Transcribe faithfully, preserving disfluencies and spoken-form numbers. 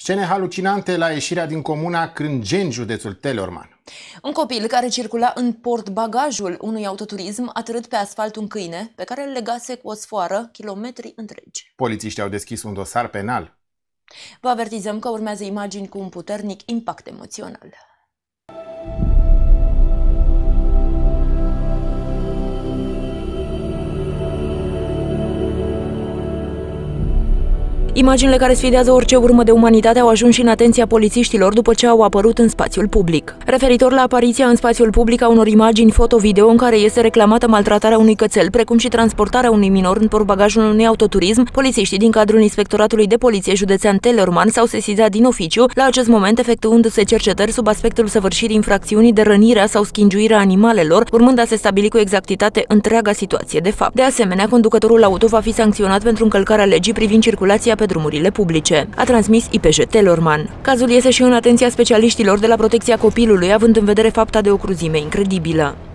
Scene halucinante la ieșirea din comuna Crângeni, județul Teleorman. Un copil care circula în portbagajul unui autoturism a târât pe asfalt un câine pe care îl legase cu o sfoară kilometri întregi. Polițiștii au deschis un dosar penal. Vă avertizăm că urmează imagini cu un puternic impact emoțional. Imaginile care sfidează orice urmă de umanitate au ajuns și în atenția polițiștilor după ce au apărut în spațiul public. Referitor la apariția în spațiul public a unor imagini foto-video în care este reclamată maltratarea unui cățel, precum și transportarea unui minor în portbagajul unui autoturism, polițiștii din cadrul Inspectoratului de Poliție Județean Teleorman s-au sesizat din oficiu, la acest moment efectuându-se cercetări sub aspectul săvârșirii infracțiunii de rănirea sau schingiuirea animalelor, urmând a se stabili cu exactitate întreaga situație de fapt. De asemenea, conducătorul auto va fi sancționat pentru încălcarea legii privind circulația pe drumurile publice, a transmis I P J Teleorman. Cazul iese și în atenția specialiștilor de la protecția copilului, având în vedere fapta de o cruzime incredibilă.